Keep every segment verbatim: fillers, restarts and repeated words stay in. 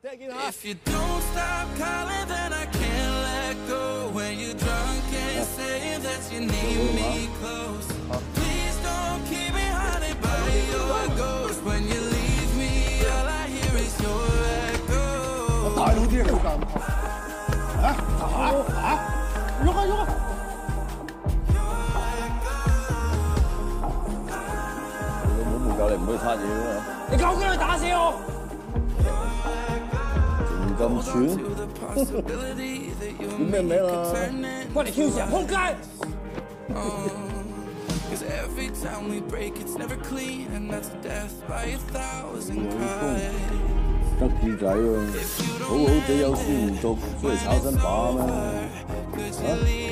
If you don't stop calling, then I can't let go. When you're drunk and saying that you need me close. Please don't keep me haunted by your ghost. When you leave me, all I hear is your echo. 我大佬啲嚟㗎，啊啊啊！喐啊喐啊！你老母冇教你唔可以撻嘢㗎嘛？你究竟去打死我？ 咁串，叫咩名啊？關你 Q 事啊！仆街！得意仔喎，好好地有書唔讀，出嚟炒身把咩？啊！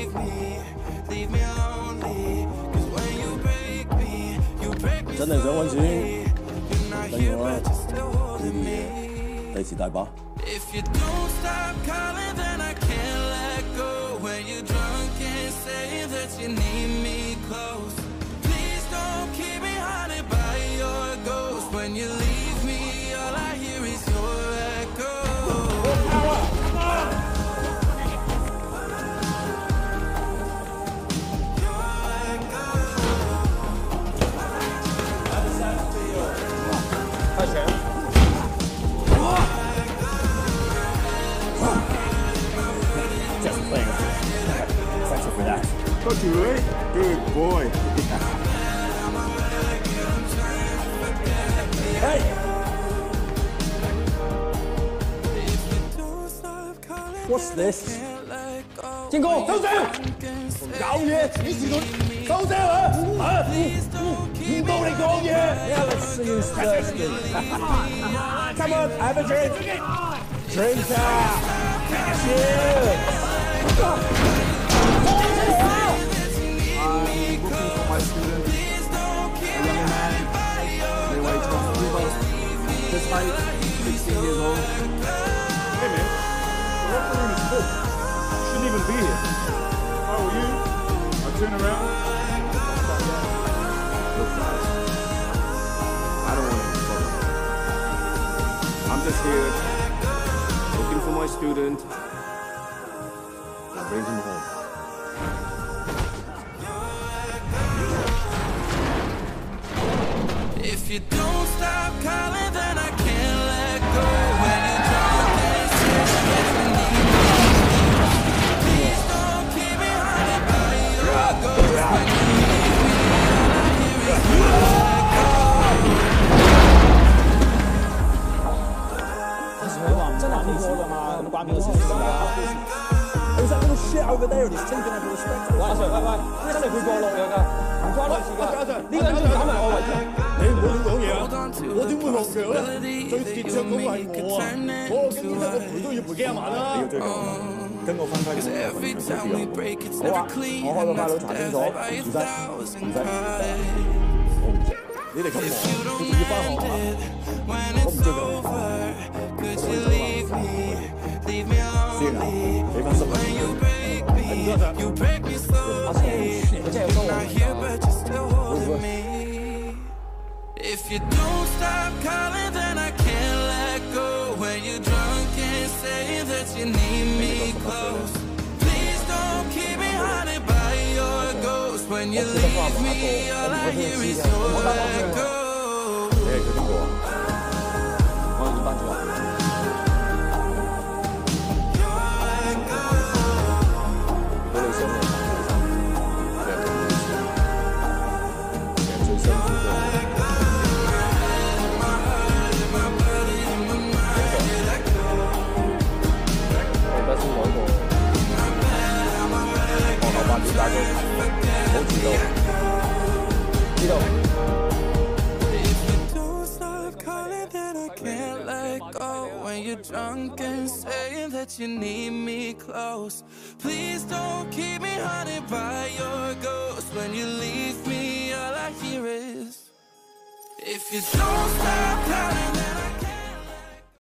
真係想揾錢，等我啦，呢啲嘢第時大把。 If you don't stop calling, then I can't let go. When you're drunk and say that you need me close. Please don't keep me haunted by your ghost. When you leave me, all I hear is your echo. Got you right? Good boy. Hey! ，What's this？ 建哥，收聲！搞嘢，指示佢收聲啊！啊，唔到你講嘢。Yeah, let's see who's thirsty. Come on, have a drink. Drink up. Cheers. My student, a young man, they weigh twelve kilos, this height, sixteen years old. Hey man, the locker room is full. Shouldn't even be here. If I were you, I'd turn around. Look guys, I don't want any trouble. I'm just here, looking for my student, and bring him home. If you don't stop calling, then I can't let go. When you're drunk and say that you need me, please don't keep me haunted by your ghost. When you leave me, all I hear is your echo. 你話真係好多㗎嘛？咁關邊個事㗎？There's that little shit over there and he's taking every respect. 喂阿 Sir， 喂喂，真係佢過路嚟㗎，唔關我事㗎。阿 Sir， 呢個人搞埋我為止。你唔好亂講嘢啊！我點會落腳咧？最跌著嗰個係我啊！我經醫生，我賠都要賠幾廿萬啦！你要追究我，跟我分開佢，好啊！我開個快佬查清楚，唔使唔使，我唔食。你哋咁忙，佢仲要翻學啊！我唔追究。我走啦。先啊！俾翻十蚊。唔該晒。阿 Sir， 你真係有多喎。 If you don't stop calling, then I can't let go. When you're drunk and say that you need me close. Please don't keep me haunted by your ghost. When you leave me, all I hear is your echo. 你係佢邊個啊？我係班主任。 Drunk and saying that you need me close. Please don't keep me haunted by your ghost. When you leave me, all I hear is, if you don't stop calling, then I